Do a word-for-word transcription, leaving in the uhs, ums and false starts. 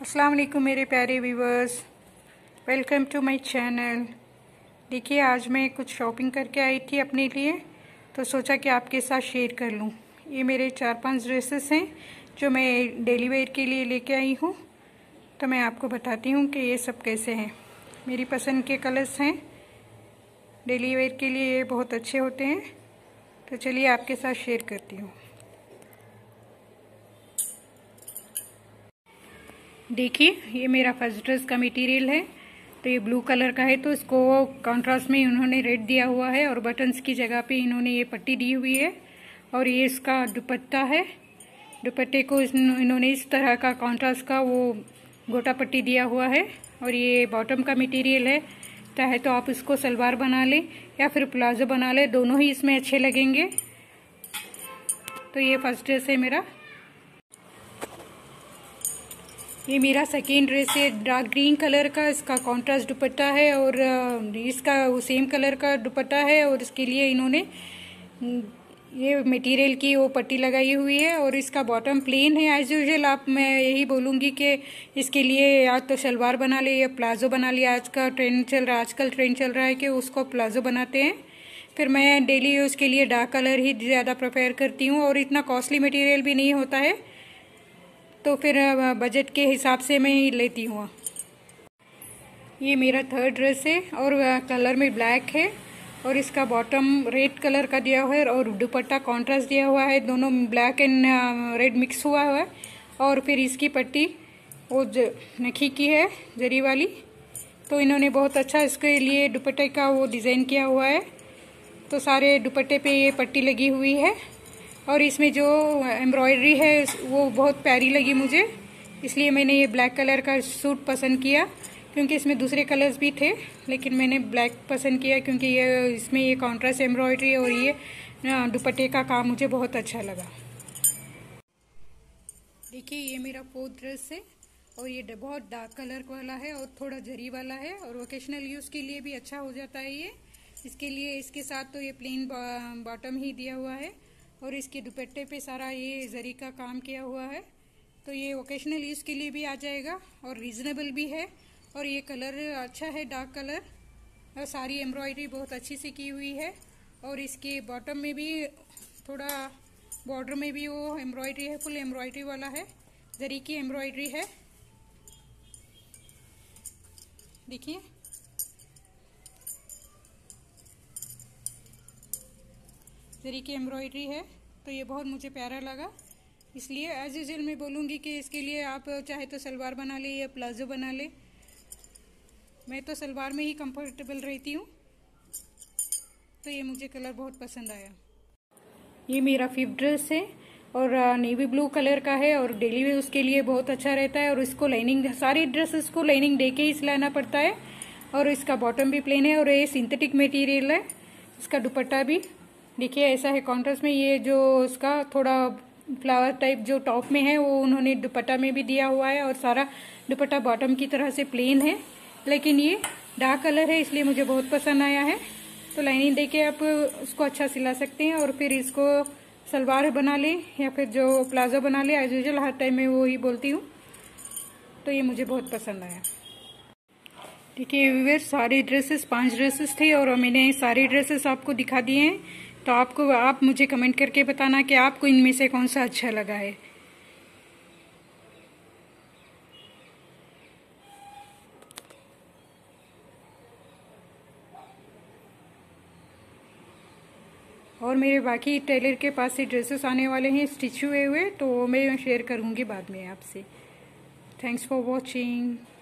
अस्सलाम वालेकुम मेरे प्यारे viewers, welcome to my channel. देखिए, आज मैं कुछ शॉपिंग करके आई थी अपने लिए, तो सोचा कि आपके साथ शेयर कर लूँ। ये मेरे चार पांच ड्रेसेस हैं जो मैं डेली वेयर के लिए लेके आई हूँ। तो मैं आपको बताती हूँ कि ये सब कैसे हैं। मेरी पसंद के कलर्स हैं, डेली वेयर के लिए ये बहुत अच्छे होते हैं। तो चलिए आपके साथ शेयर करती हूँ। देखिए, ये मेरा फर्स्ट ड्रेस का मटेरियल है। तो ये ब्लू कलर का है, तो इसको कॉन्ट्रास्ट में इन्होंने रेड दिया हुआ है और बटन्स की जगह पे इन्होंने ये पट्टी दी हुई है। और ये इसका दुपट्टा है। दुपट्टे को इन्होंने इस तरह का कॉन्ट्रास्ट का वो गोटा पट्टी दिया हुआ है। और ये बॉटम का मटेरियल है। चाहे तो आप इसको सलवार बना लें या फिर प्लाजो बना लें, दोनों ही इसमें अच्छे लगेंगे। तो ये फर्स्ट ड्रेस है मेरा। ये मेरा सेकेंड ड्रेस है, डार्क ग्रीन कलर का। इसका कॉन्ट्रास्ट दुपट्टा है और इसका वो सेम कलर का दुपट्टा है। और इसके लिए इन्होंने ये मटेरियल की वो पट्टी लगाई हुई है। और इसका बॉटम प्लेन है एज यूजुअल। आप मैं यही बोलूँगी कि इसके लिए या तो सलवार बना ले या प्लाजो बना लिया। आज का ट्रेंड चल रहा है आजकल ट्रेंड चल रहा है कि उसको प्लाजो बनाते हैं। फिर मैं डेली यूज़ के लिए डार्क कलर ही ज़्यादा प्रेफर करती हूँ और इतना कॉस्टली मटेरियल भी नहीं होता है, तो फिर बजट के हिसाब से मैं ही लेती हूँ। ये मेरा थर्ड ड्रेस है और कलर में ब्लैक है और इसका बॉटम रेड कलर का दिया हुआ है और दुपट्टा कॉन्ट्रास्ट दिया हुआ है। दोनों ब्लैक एंड रेड मिक्स हुआ हुआ है। और फिर इसकी पट्टी वो नखी की है, जरी वाली। तो इन्होंने बहुत अच्छा इसके लिए दुपट्टे का वो डिज़ाइन किया हुआ है। तो सारे दुपट्टे पे ये पट्टी लगी हुई है और इसमें जो एम्ब्रॉयडरी है वो बहुत प्यारी लगी मुझे, इसलिए मैंने ये ब्लैक कलर का सूट पसंद किया। क्योंकि इसमें दूसरे कलर्स भी थे, लेकिन मैंने ब्लैक पसंद किया क्योंकि ये इसमें ये कॉन्ट्रास्ट एम्ब्रॉयडरी और ये दुपट्टे का काम मुझे बहुत अच्छा लगा। देखिए, ये मेरा फोर्थ ड्रेस है और ये बहुत डार्क कलर वाला है और थोड़ा जरी वाला है और वोकेशनल यूज़ के लिए भी अच्छा हो जाता है ये। इसके लिए इसके साथ तो ये प्लेन बॉटम ही दिया हुआ है और इसके दुपट्टे पे सारा ये जरी का काम किया हुआ है। तो ये ओकेशनल यूज़ के लिए भी आ जाएगा और रीज़नेबल भी है। और ये कलर अच्छा है, डार्क कलर। और सारी एम्ब्रॉयडरी बहुत अच्छी से की हुई है। और इसके बॉटम में भी थोड़ा बॉर्डर में भी वो एम्ब्रॉयडरी है, फुल एम्ब्रॉयडरी वाला है, जरी की एम्ब्रॉयडरी है। देखिए, जरी की एम्ब्रॉयडरी है। तो ये बहुत मुझे प्यारा लगा, इसलिए एज यूजुअल मैं बोलूँगी कि इसके लिए आप चाहे तो सलवार बना ले या प्लाजो बना ले। मैं तो सलवार में ही कंफर्टेबल रहती हूँ। तो ये मुझे कलर बहुत पसंद आया। ये मेरा फिफ्थ ड्रेस है और नेवी ब्लू कलर का है और डेली वेयर उसके लिए बहुत अच्छा रहता है। और इसको लाइनिंग, सारी ड्रेसेस को लाइनिंग दे के ही सिलाना पड़ता है। और इसका बॉटम भी प्लेन है और ये सिंथेटिक मटेरियल है। इसका दुपट्टा भी देखिए ऐसा है कॉन्ट्रास्ट में। ये जो उसका थोड़ा फ्लावर टाइप जो टॉप में है वो उन्होंने दुपट्टा में भी दिया हुआ है। और सारा दुपट्टा बॉटम की तरह से प्लेन है, लेकिन ये डार्क कलर है इसलिए मुझे बहुत पसंद आया है। तो लाइनिंग देके आप उसको अच्छा सिला सकते हैं और फिर इसको सलवार बना ले या फिर जो प्लाजो बना ले। एज यूजुअल हर टाइम मैं वो ही बोलती हूँ। तो ये मुझे बहुत पसंद आया। देखिए व्यूअर्स, सारी ड्रेसेस पांच ड्रेसेस थे और मैंने सारी ड्रेसेस आपको दिखा दिए हैं। तो आपको आप मुझे कमेंट करके बताना कि आपको इनमें से कौन सा अच्छा लगा है। और मेरे बाकी टेलर के पास से ड्रेसेस आने वाले हैं स्टिच हुए हुए, तो मैं शेयर करूँगी बाद में आपसे। Thanks for watching.